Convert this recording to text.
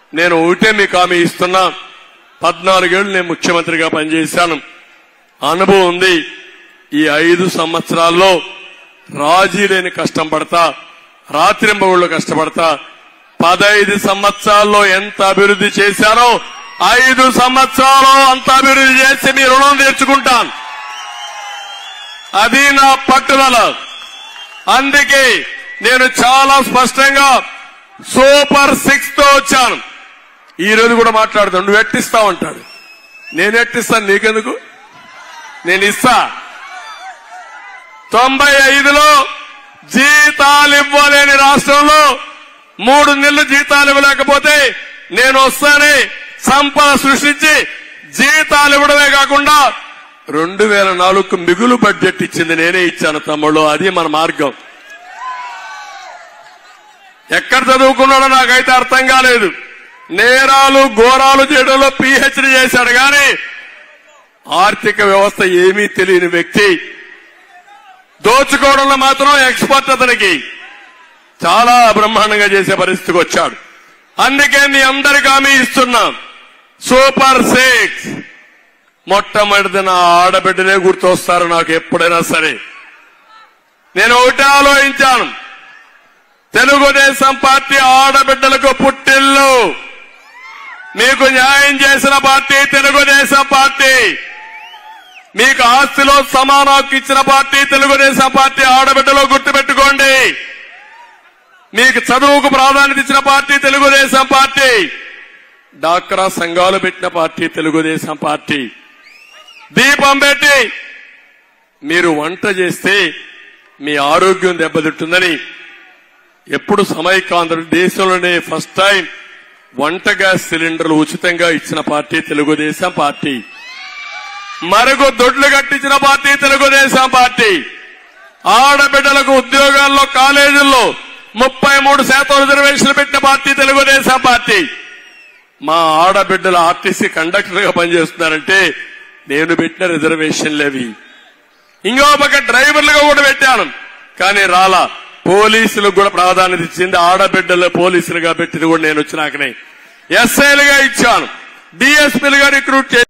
నేను ఒకటే మీకు హామీ ఇస్తున్నా, 14 ఏళ్లు నేను ముఖ్యమంత్రిగా పనిచేశాను, అనుభవం ఉంది. ఈ 5 సంవత్సరాల్లో రాజీ లేని కష్టం పడతా, రాత్రింబగుళ్ళు కష్టపడతా. 15 సంవత్సరాల్లో ఎంత అభివృద్ధి చేశారో 5 సంవత్సరాలు అంత అభివృద్ధి చేసి మీ రుణం తీర్చుకుంటాను. అది నా పట్టుదల. అందుకే నేను చాలా స్పష్టంగా సూపర్ 6 తో వచ్చాను. ఈ రోజు కూడా మాట్లాడుతాను, నువ్వు ఎట్టిస్తావు అంటాడు. నేను ఎట్టిస్తాను, నీకెందుకు, నేను ఇస్తా. 95లో జీతాలు ఇవ్వలేని రాష్ట్రంలో 3 నెలలు జీతాలు ఇవ్వలేకపోతే నేను వస్తానే సంపద సృష్టించి జీతాలు ఇవ్వడమే కాకుండా 2004కు మిగులు బడ్జెట్ ఇచ్చింది నేనే ఇచ్చాను తమ్ముళ్ళు. అది మన మార్గం. ఎక్కడ చదువుకున్నాడో నాకైతే అర్థం కాలేదు. నేరాలు ఘోరాలు చేయడంలో PhD చేశాడు కానీ ఆర్థిక వ్యవస్థ ఏమీ తెలియని వ్యక్తి. దోచుకోవడంలో మాత్రం ఎక్స్పర్ట్. అతనికి చాలా బ్రహ్మాండంగా చేసే పరిస్థితికి వచ్చాడు. అందుకే మీ అందరికీ హామీ ఇస్తున్నా, సూపర్ 6 మొట్టమొదటి నా ఆడబిడ్డలే గుర్తొస్తారు నాకు ఎప్పుడైనా సరే. నేను ఒకటే ఆలోచించాను, తెలుగుదేశం పార్టీ ఆడబిడ్డలకు పుట్టిల్లు. మీకు న్యాయం చేసిన పార్టీ తెలుగుదేశం పార్టీ. మీకు ఆస్తిలో సమాన హక్కు ఇచ్చిన పార్టీ తెలుగుదేశం పార్టీ. ఆడబిడ్డలో గుర్తుపెట్టుకోండి. మీకు చదువుకు ప్రాధాన్యత ఇచ్చిన పార్టీ తెలుగుదేశం పార్టీ. డాక్రా సంఘాలు పెట్టిన పార్టీ తెలుగుదేశం పార్టీ. దీపం పెట్టి మీరు వంట చేస్తే మీ ఆరోగ్యం దెబ్బతింటుందని ఎప్పుడు సమైకాంధ్ర దేశంలోనే ఫస్ట్ టైం వంట గ్యాస్ సిలిండర్లు ఉచితంగా ఇచ్చిన పార్టీ తెలుగుదేశం పార్టీ. మరుగు దొడ్లు కట్టించిన పార్టీ తెలుగుదేశం పార్టీ. ఆడబిడ్డలకు ఉద్యోగాల్లో కాలేజీల్లో 33% రిజర్వేషన్లు పెట్టిన పార్టీ తెలుగుదేశం పార్టీ. మా ఆడబిడ్డల ఆర్టీసీ కండక్టర్ గా పనిచేస్తున్నారంటే నేను పెట్టిన రిజర్వేషన్లు అవి. ఇంకో పక్క డ్రైవర్లుగా కూడా పెట్టాను కానీ రాలా. పోలీసులకు కూడా ప్రాధాన్యత ఇచ్చింది. ఆడబిడ్డలు పోలీసులుగా పెట్టింది కూడా నేను వచ్చినాకనే. ఎస్ఐలుగా ఇచ్చాను, డిఎస్పీలుగా రిక్రూట్